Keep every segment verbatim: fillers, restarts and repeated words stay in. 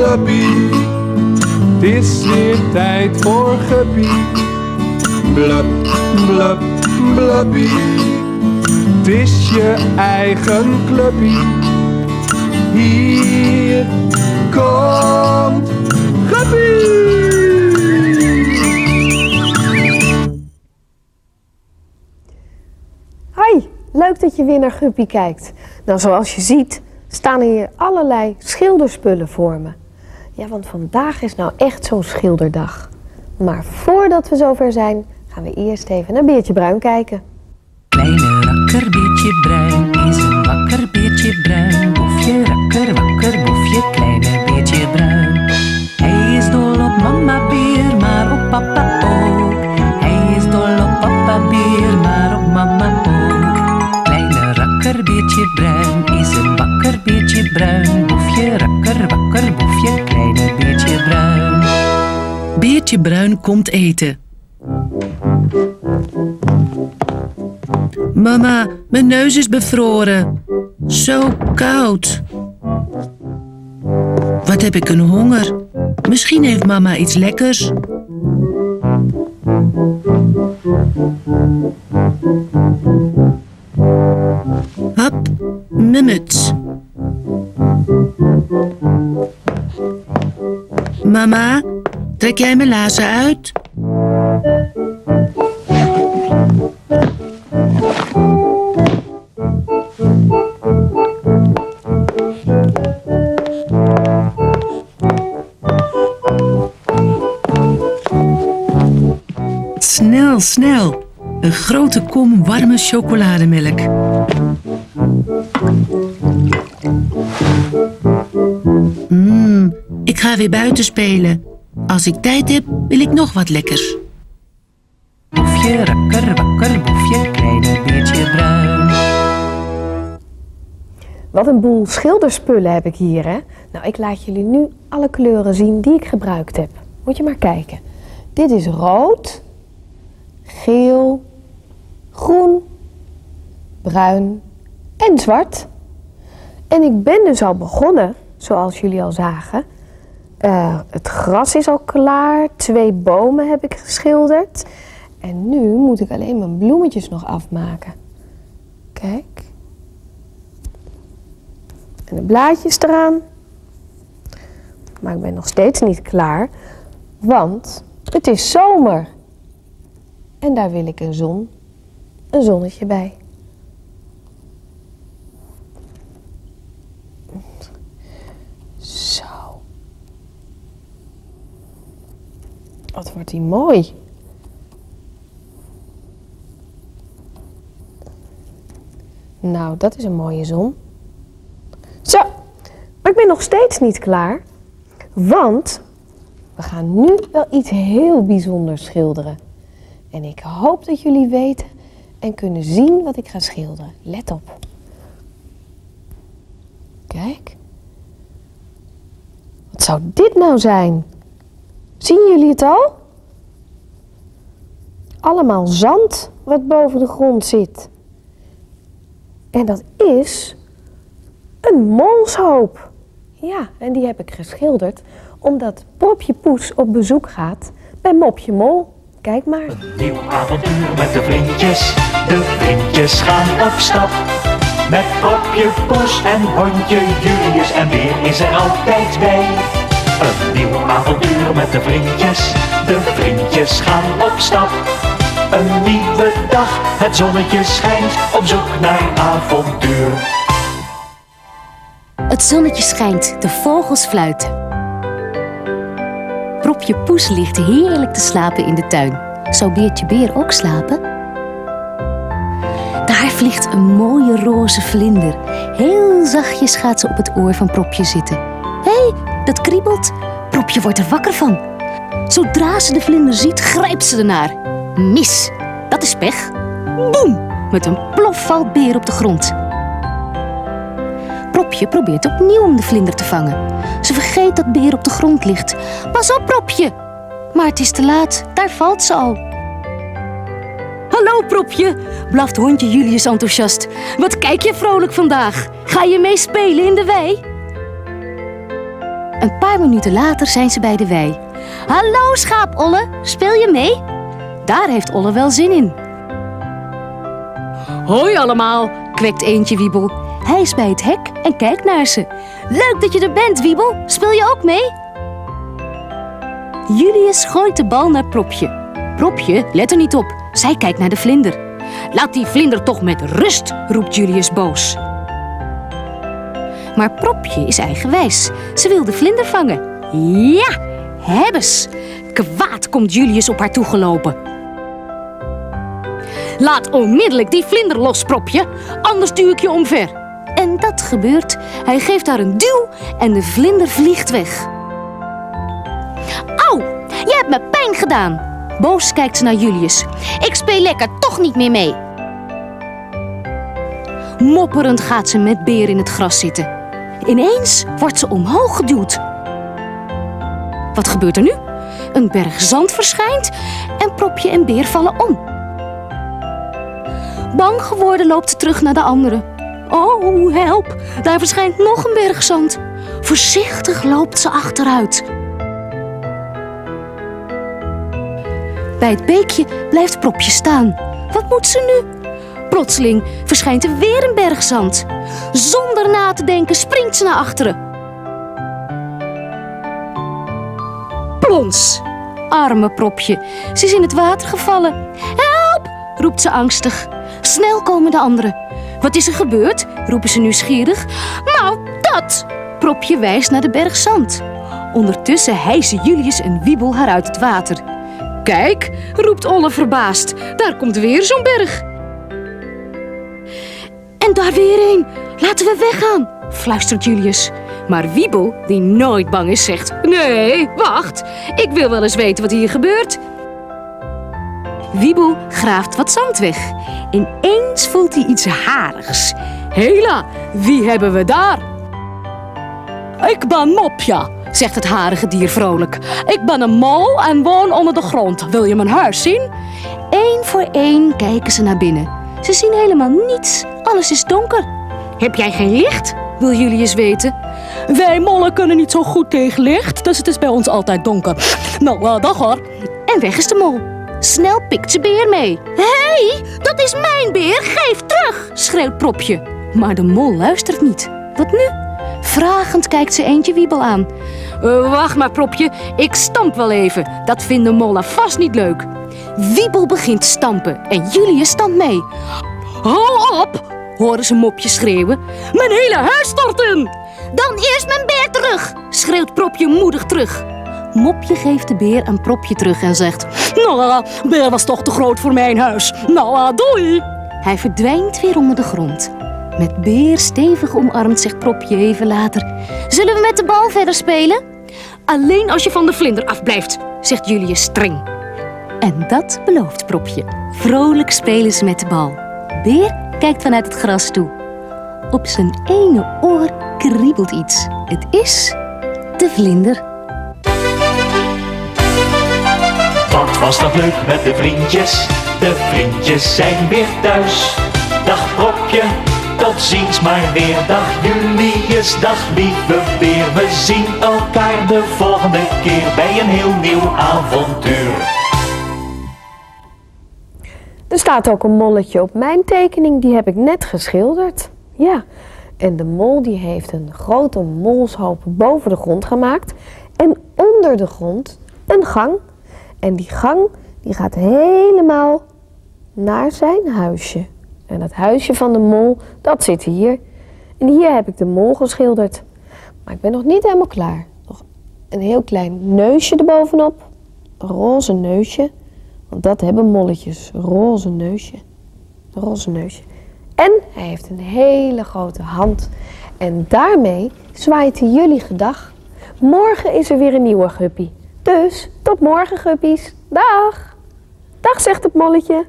Bluppie, het is weer tijd voor Guppie. Blup, blup, Bluppie, het is je eigen clubpie. Hier komt Guppie! Hoi, leuk dat je weer naar Guppie kijkt. Nou, zoals je ziet staan hier allerlei schilderspullen voor me. Ja, want vandaag is nou echt zo'n schilderdag. Maar voordat we zover zijn, gaan we eerst even naar Beertje Bruin kijken. Kleine rakker Beertje Bruin is een wakker Beertje Bruin. Boefje rakker, wakker boefje, kleine Beertje Bruin. Hij is dol op mama beer, maar op papa ook. Hij is dol op papa beer, maar op mama ook. Kleine rakker Beertje Bruin is een wakker Beertje Bruin. Boefje rakker, wakker boefje, kleine Beertje Bruin. Beertje Bruin komt eten. Mama, mijn neus is bevroren. Zo koud. Wat heb ik een honger. Misschien heeft mama iets lekkers. Hap, mijn muts. Mama, trek jij mijn laarzen uit? Snel, snel. Een grote kom warme chocolademelk. Mmm, ik ga weer buiten spelen. Als ik tijd heb, wil ik nog wat lekkers. Boefje, rakker, wakker, boefje, kleine Beertje Bruin. Wat een boel schilderspullen heb ik hier, hè? Nou, ik laat jullie nu alle kleuren zien die ik gebruikt heb. Moet je maar kijken. Dit is rood, geel, groen, bruin en zwart. En ik ben dus al begonnen, zoals jullie al zagen. Uh, het gras is al klaar, twee bomen heb ik geschilderd. En nu moet ik alleen mijn bloemetjes nog afmaken. Kijk. En de blaadjes eraan. Maar ik ben nog steeds niet klaar, want het is zomer. En daar wil ik een zon, een zonnetje bij. Zo. Wat wordt die mooi. Nou, dat is een mooie zon. Zo, maar ik ben nog steeds niet klaar, want we gaan nu wel iets heel bijzonders schilderen. En ik hoop dat jullie weten en kunnen zien wat ik ga schilderen. Let op. Kijk. Wat zou dit nou zijn? Zien jullie het al? Allemaal zand wat boven de grond zit. En dat is een molshoop. Ja, en die heb ik geschilderd omdat Popje Poes op bezoek gaat bij Mopje Mol. Kijk maar. Een nieuw avontuur met de vriendjes. De vriendjes gaan op stap. Met Popje Poes en hondje Julius en weer is er altijd bij. Een nieuw avontuur met de vriendjes. De vriendjes gaan op stap. Een nieuwe dag, het zonnetje schijnt, op zoek naar avontuur. Het zonnetje schijnt, de vogels fluiten. Popje Poes ligt heerlijk te slapen in de tuin. Zou Beertje Beer ook slapen? Daar vliegt een mooie roze vlinder. Heel zachtjes gaat ze op het oor van Popje zitten. Hé, hey, dat kriebelt. Popje wordt er wakker van. Zodra ze de vlinder ziet, grijpt ze ernaar. Mis, dat is pech. Boem, met een plof valt Beer op de grond. Popje probeert opnieuw om de vlinder te vangen. Ze vergeet dat Beer op de grond ligt. Pas op, Popje! Maar het is te laat, daar valt ze al. Hallo, Popje, blaft hondje Julius enthousiast. Wat kijk je vrolijk vandaag? Ga je mee spelen in de wei? Een paar minuten later zijn ze bij de wei. Hallo schaap Olle, speel je mee? Daar heeft Olle wel zin in. Hoi allemaal, kwekt eentje Wiebel. Hij is bij het hek en kijkt naar ze. Leuk dat je er bent, Wiebel. Speel je ook mee? Julius gooit de bal naar Propje. Propje, let er niet op. Zij kijkt naar de vlinder. Laat die vlinder toch met rust, roept Julius boos. Maar Propje is eigenwijs. Ze wil de vlinder vangen. Ja, hebbes. Kwaad komt Julius op haar toegelopen. Laat onmiddellijk die vlinder los, Propje. Anders duw ik je omver. En dat gebeurt. Hij geeft haar een duw en de vlinder vliegt weg. Au, je hebt me pijn gedaan. Boos kijkt ze naar Julius. Ik speel lekker toch niet meer mee. Mopperend gaat ze met Beer in het gras zitten. Ineens wordt ze omhoog geduwd. Wat gebeurt er nu? Een berg zand verschijnt en Propje en Beer vallen om. Bang geworden loopt ze terug naar de anderen. Oh, help! Daar verschijnt nog een berg zand. Voorzichtig loopt ze achteruit. Bij het beekje blijft Propje staan. Wat moet ze nu? Plotseling verschijnt er weer een berg zand. Zonder na te denken springt ze naar achteren. Plons! Arme Propje. Ze is in het water gevallen. Help! Roept ze angstig. Snel komen de anderen. Wat is er gebeurd? Roepen ze nieuwsgierig. Nou, dat! Propje wijst naar de berg zand. Ondertussen hijsen Julius en Wiebel haar uit het water. Kijk, roept Olle verbaasd. Daar komt weer zo'n berg. En daar weer een. Laten we weggaan, fluistert Julius. Maar Wiebel, die nooit bang is, zegt... Nee, wacht. Ik wil wel eens weten wat hier gebeurt. Wiebel graaft wat zand weg. Ineens voelt hij iets harigs. Hela, wie hebben we daar? Ik ben Mopja, zegt het harige dier vrolijk. Ik ben een mol en woon onder de grond. Wil je mijn huis zien? Eén voor één kijken ze naar binnen. Ze zien helemaal niets. Alles is donker. Heb jij geen licht? Wil Julius weten. Wij mollen kunnen niet zo goed tegen licht, dus het is bij ons altijd donker. Nou, uh, dag hoor. En weg is de mol. Snel pikt ze Beer mee. Hé, hey, dat is mijn beer. Geef terug, schreeuwt Propje. Maar de mol luistert niet. Wat nu? Vragend kijkt ze eentje Wiebel aan. Uh, wacht maar, Propje. Ik stamp wel even. Dat vinden mollen vast niet leuk. Wiebel begint stampen en Julius stampt mee. Hou op, horen ze Mopje schreeuwen. Mijn hele huis stort in. Dan eerst mijn beer terug, schreeuwt Propje moedig terug. Mopje geeft de beer aan Propje terug en zegt... Nou, uh, beer was toch te groot voor mijn huis. Nou, uh, doei. Hij verdwijnt weer onder de grond. Met Beer stevig omarmd zegt Propje even later... Zullen we met de bal verder spelen? Alleen als je van de vlinder afblijft, zegt Julius streng. En dat belooft Propje. Vrolijk spelen ze met de bal. Beer kijkt vanuit het gras toe. Op zijn ene oor kriebelt iets. Het is de vlinder. Wat was dat leuk met de vriendjes? De vriendjes zijn weer thuis. Dag Propje, tot ziens maar weer. Dag Julius, dag lieve Beer. We zien elkaar de volgende keer bij een heel nieuw avontuur. Er staat ook een molletje op mijn tekening, die heb ik net geschilderd. Ja, en de mol die heeft een grote molshoop boven de grond gemaakt. En onder de grond een gang. En die gang die gaat helemaal naar zijn huisje. En dat huisje van de mol, dat zit hier. En hier heb ik de mol geschilderd. Maar ik ben nog niet helemaal klaar. Nog een heel klein neusje erbovenop. Een roze neusje. Want dat hebben molletjes. Roze neusje. Een roze neusje. En hij heeft een hele grote hand. En daarmee zwaait hij jullie gedag. Morgen is er weer een nieuwe guppy. Dus tot morgen, guppies. Dag. Dag, zegt het molletje.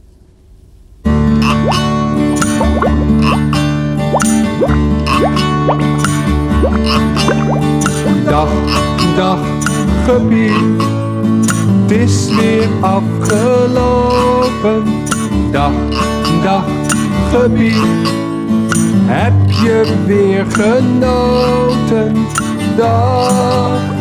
Dag, dag, guppy. Het is weer afgelopen. Dag, dag, guppy. Heb je weer genoten? dag.